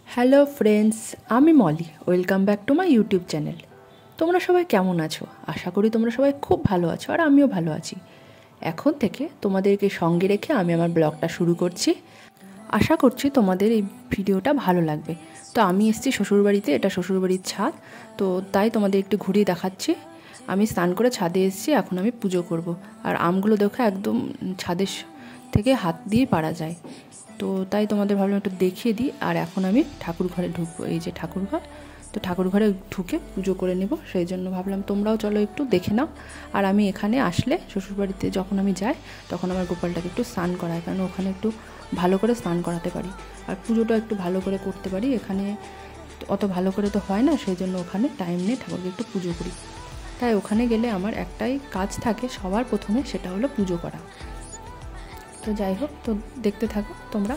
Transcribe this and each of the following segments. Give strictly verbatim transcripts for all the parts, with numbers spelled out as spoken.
Hello friends, আমি Moli. Welcome back to my YouTube channel. তোমরা সবাই কেমন আছো? আশা করি তোমরা সবাই খুব ভালো আছো, আর আমিও ভালো আছি। এখন থেকে তোমাদেরকে সঙ্গে রেখে আমি আমার ব্লগটা শুরু করছি। আশা করছি তোমাদের এই ভিডিওটা ভালো লাগবে। তো আমি এসেছি শ্বশুরবাড়িতে, এটা শ্বশুরবাড়ির ছাদ। তো তাই তোমাদের একটু ঘুরিয়ে দেখাচ্ছি। আমি স্নান করে ছাদে এসেছি, এখন আমি পুজো করব। আর আমগুলো দেখো একদম ছাদের থেকে হাত দিয়ে পাড়া যায়। তো তাই তোমাদের ভাবলাম একটু দেখিয়ে দিই। আর এখন আমি ঠাকুর ঘরে ঢুকবো, এই যে ঠাকুর ঘর। তো ঠাকুর ঘরে ঢুকে পুজো করে নেব, সেই জন্য ভাবলাম তোমরাও চলো একটু দেখে নাও। আর আমি এখানে আসলে শ্বশুরবাড়িতে যখন আমি যাই তখন আমার গোপালটাকে একটু স্নান করাই, কারণ ওখানে একটু ভালো করে স্নান করাতে পারি আর পুজোটা একটু ভালো করে করতে পারি। এখানে অত ভালো করে তো হয় না, সেই জন্য ওখানে টাইম নিয়ে ঠাকুরকে একটু পুজো করি। তাই ওখানে গেলে আমার একটাই কাজ থাকে সবার প্রথমে, সেটা হলো পুজো করা। তো যাই হোক, তো দেখতে থাকো তোমরা।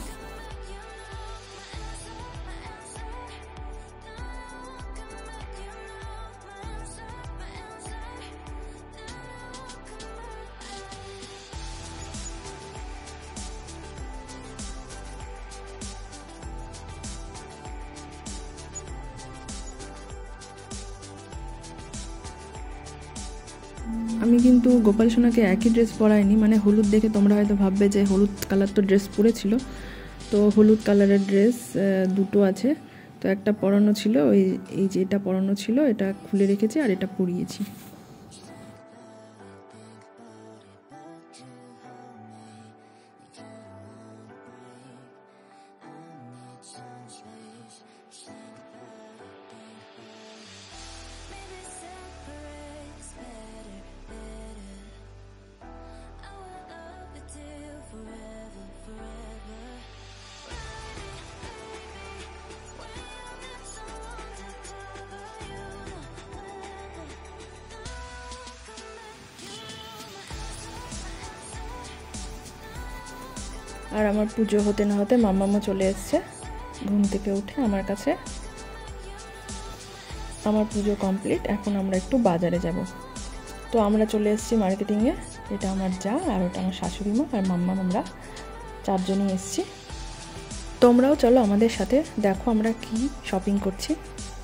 আমি কিন্তু গোপাল সোনাকে একই ড্রেস পরাইনি, মানে হলুদ দেখে তোমরা হয়তো ভাববে যে হলুদ কালার তো ড্রেস পরেছিল। তো হলুদ কালারের ড্রেস দুটো আছে, তো একটা পরানো ছিল, ওই এই যে এটা পরানো ছিল, এটা খুলে রেখেছি আর এটা পরিয়েছি। আর আমার পুজো হতে না হতে মাম্মামও চলে এসছে ঘুম থেকে উঠে আমার কাছে। আমার পুজো কমপ্লিট, এখন আমরা একটু বাজারে যাব। তো আমরা চলে এসেছি মার্কেটিংয়ে। এটা আমার যা, আর ওটা আমার শাশুড়ি মা আর মাম্মাম, আমরা চারজনই এসেছি। তোমরাও চলো আমাদের সাথে, দেখো আমরা কি শপিং করছি।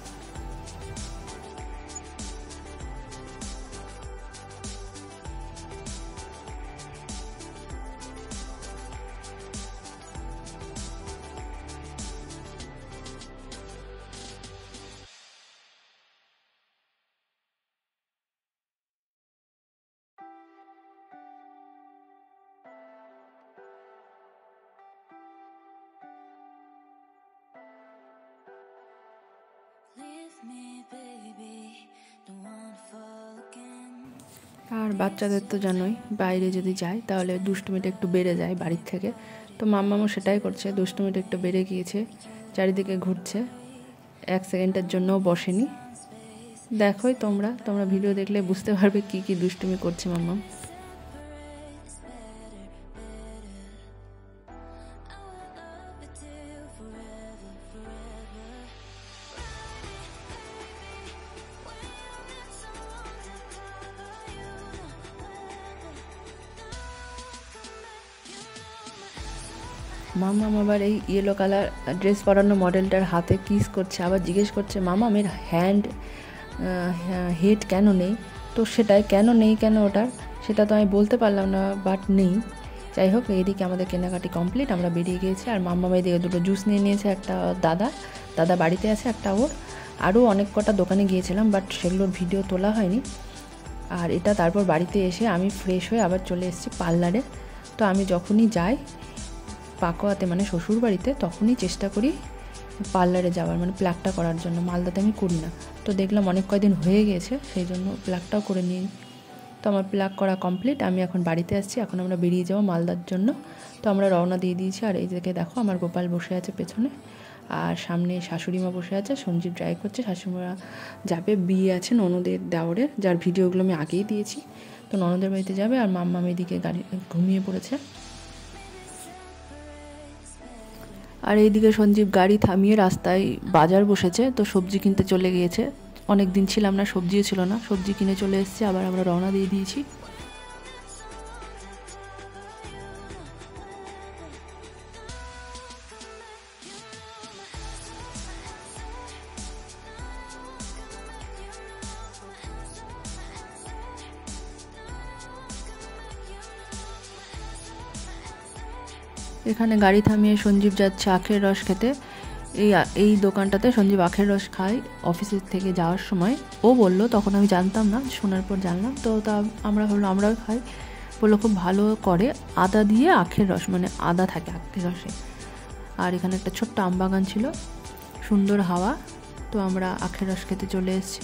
আর বাচ্চাদের তো জানোই, বাইরে যদি যায় তাহলে দুষ্টুমিটা একটু বেড়ে যায় বাড়ির থেকে। তো মাম্মামও সেটাই করছে, দুষ্টুমিটা একটু বেড়ে গিয়েছে, চারিদিকে ঘুরছে, এক সেকেন্ডের জন্যও বসেনি। দেখোই তোমরা তোমরা ভিডিও দেখলে বুঝতে পারবে কি কি দুষ্টুমি করছে মাম্মাম। মামাম আবার এই ইয়েলো কালার ড্রেস পরানো মডেলটার হাতে কিস করছে, আবার জিজ্ঞেস করছে মামামের হ্যান্ড হেড কেন নেই। তো সেটাই কেন নেই, কেন ওটার সেটা তো আমি বলতে পারলাম না, বাট নেই। যাই হোক, এইদিকে আমাদের কেনাকাটি কমপ্লিট, আমরা বেরিয়ে গিয়েছি। আর মাম্মাম এইদিকে দুটো জুস নিয়ে নিয়েছে, একটা দাদা দাদা বাড়িতে আছে, একটা ওর। আরও অনেক কটা দোকানে গিয়েছিলাম, বাট সেগুলোর ভিডিও তোলা হয়নি। আর এটা তারপর বাড়িতে এসে আমি ফ্রেশ হয়ে আবার চলে এসেছি পার্লারে। তো আমি যখনই যাই পাকোয়াতে, মানে শ্বশুর বাড়িতে, তখনই চেষ্টা করি পার্লারে যাওয়ার, মানে প্লাকটা করার জন্য। মালদাতে আমি করি না, তো দেখলাম অনেক কয়দিন হয়ে গেছে, সেই জন্য প্লাকটাও করে নিই। তো আমার প্লাক করা কমপ্লিট, আমি এখন বাড়িতে আসছি, এখন আমরা বেরিয়ে যাবো মালদার জন্য। তো আমরা রওনা দিয়ে দিয়েছি। আর এই দিকে দেখো আমার গোপাল বসে আছে পেছনে, আর সামনে শাশুড়িমা বসে আছে, সঞ্জীব ড্রাইভ করছে। শাশুড়িমা যাবে, বিয়ে আছে ননদের দেওরের, যার ভিডিওগুলো আমি আগেই দিয়েছি। তো ননদের বাড়িতে যাবে, আর মাম্মাম এদিকে গাড়ি ঘুমিয়ে পড়েছে। আর এইদিকে সঞ্জীব গাড়ি থামিয়ে রাস্তায় বাজার বসেছে, তো সবজি কিনতে চলে গিয়েছে। অনেক দিন ছিলাম না, সবজিও ছিল না, সবজি কিনে চলে এসেছে। আবার আমরা রওনা দিয়ে দিয়েছি। এখানে গাড়ি থামিয়ে সঞ্জীব যাচ্ছে আখের রস খেতে। এই এই দোকানটাতে সঞ্জীব আখের রস খায় অফিসের থেকে যাওয়ার সময়। ও বলল, তখন আমি জানতাম না, শোনার পর জানলাম। তো তা আমরা ভাবলো আমরাও খাই। বললো খুব ভালো করে আদা দিয়ে আখের রস, মানে আদা থাকে আখের রসে। আর এখানে একটা ছোট্ট আম বাগান ছিল, সুন্দর হাওয়া। তো আমরা আখের রস খেতে চলে এসেছি।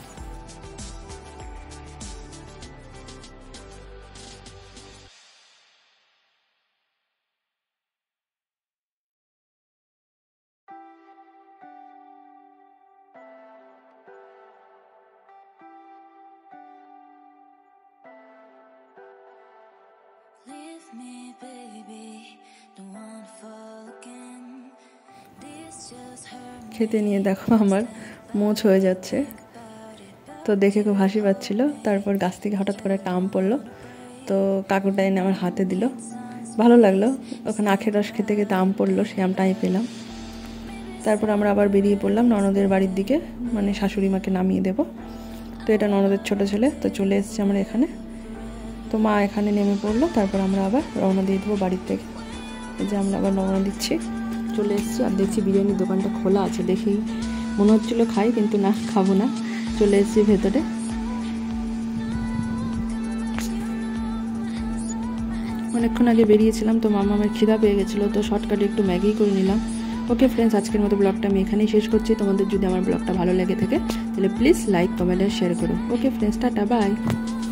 খেতে নিয়ে দেখো আমার মোচ হয়ে যাচ্ছে, তো দেখে খুব হাসি পাচ্ছিল। তারপর গাছ থেকে হঠাৎ করে একটা আম পড়লো, তো কাকুটা এনে আমার হাতে দিল, ভালো লাগলো। ওখানে আখের রস খেতে খেতে আম পড়লো, সেই আমটা আমি পেলাম। তারপর আমরা আবার বেরিয়ে পড়লাম ননদের বাড়ির দিকে, মানে শাশুড়ি মাকে নামিয়ে দেব। তো এটা ননদের ছোটো ছেলে, তো চলে এসেছি আমরা এখানে। তো মা এখানে নেমে পড়লো, তারপর আমরা আবার রওনা দিয়ে দেবো বাড়ির থেকে। এই যে আমরা আবার রওনা দিচ্ছি, চলে এসেছি। আর দেখছি বিরিয়ানির দোকানটা খোলা আছে, দেখেই মনে হচ্ছিলো খাই, কিন্তু না, খাবো না। চলে এসেছি ভেতরে। অনেকক্ষণ আগে বেরিয়েছিলাম, তো মামা আমার খিদা পেয়ে গেছিলো, তো শর্টকাটে একটু ম্যাগি করে নিলাম। ওকে ফ্রেন্ডস, আজকের মতো ব্লগটা আমি এখানেই শেষ করছি। তোমাদের যদি আমার ব্লগটা ভালো লেগে থাকে তাহলে প্লিজ লাইক, কমেন্ট আর শেয়ার করো। Okay friends, tata, by.